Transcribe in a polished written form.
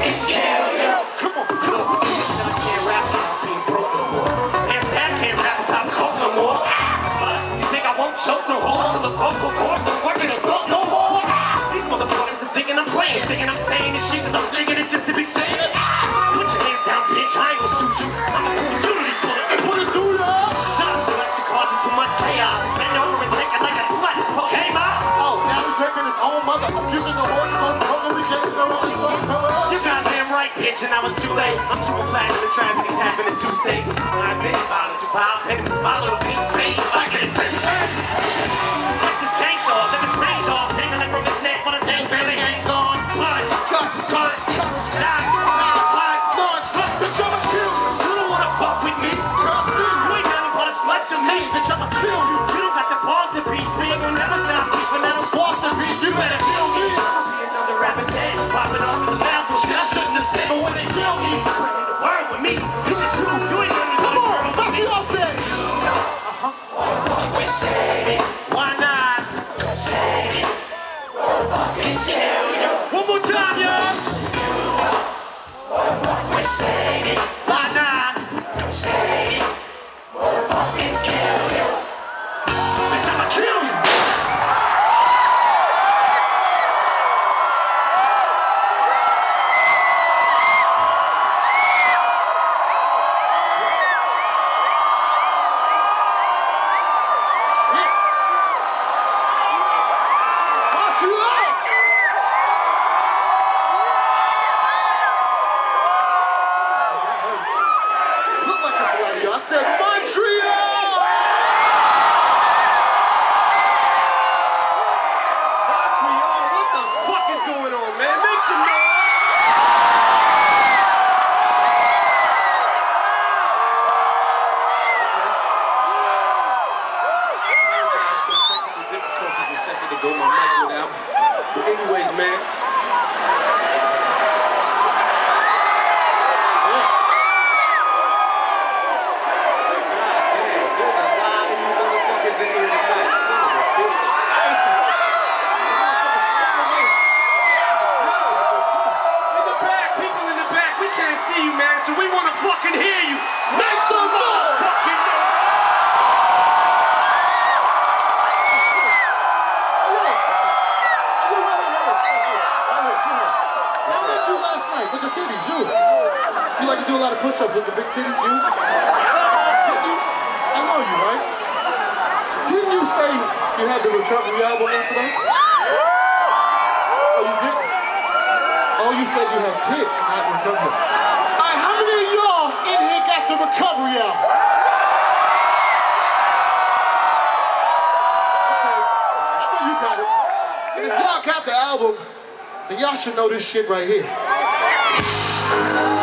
fucking kill you. Come on, come on. I can't rap about being broke no more. Can't say I can't rap about coke no more. You think I won't choke no more till the vocal cords don't work and assault no more? These motherfuckers are thinking I'm playing, thinking I'm saying this shit cause I'm thinking it just to be saying it. Put your hands down, bitch, I ain't gon' shoot you. I'ma pull you to this bullet and put it through you. Stop, selection causing too much chaos. Bend over and take it like a slut, okay, ma? Oh, now he's raping his own mother, abusing the horse, smoking, rejecting the rolling stone. You goddamn right, bitch, and I was too late. I'm super platinum and tragedies happen in 2 states. I've been violent, you pile, pennies, my little piece, face, I get it. Texas chainsaw, let his brains off, dangling from his neck while his hands barely hangs on. Blood, cuts, blood, die, blood, bitch, I'ma kill you. You don't wanna fuck with me. Trust me. You ain't nothing but a slut to me. Bitch, I'ma kill you. You don't got the balls to beat me. You never stop beefing at a Squash the beat, you better kill me. I'll be another rapper dead, popping off in the mouth. Shit, I shouldn't have said, but when they kill me, put in the word with me. You just do, you ain't gonna do Come on, that's what y'all said. We say it. Why not? Say it. We'll fucking kill you. One more time, y'all. We say it. Why not? Say it. We'll fucking kill you. Bitch, I'ma kill you. I said Montreal! Montreal, what the fuck is going on, man? Make some noise! Difficulties a second ago, my mic went out. But anyways, man. So we want to fucking hear you. Make some motherfucking noise. I met you last night with the titties, you. You like to do a lot of push-ups with the big titties, you? Didn't you? I know you, right? Didn't you say you had the recovery album yesterday? Oh, you didn't? Oh, you said you had tits, not recovery. How many of y'all in here got the recovery album? Okay, I know you got it. And if y'all got the album, then y'all should know this shit right here.